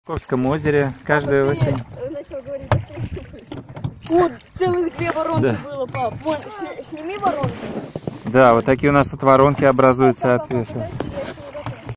В Ковском озере каждую осень. Начал говорить быстрее. Вот целых 2 воронки было, пап. Вон, сними воронку. Да, вот такие у нас тут воронки образуются от веса.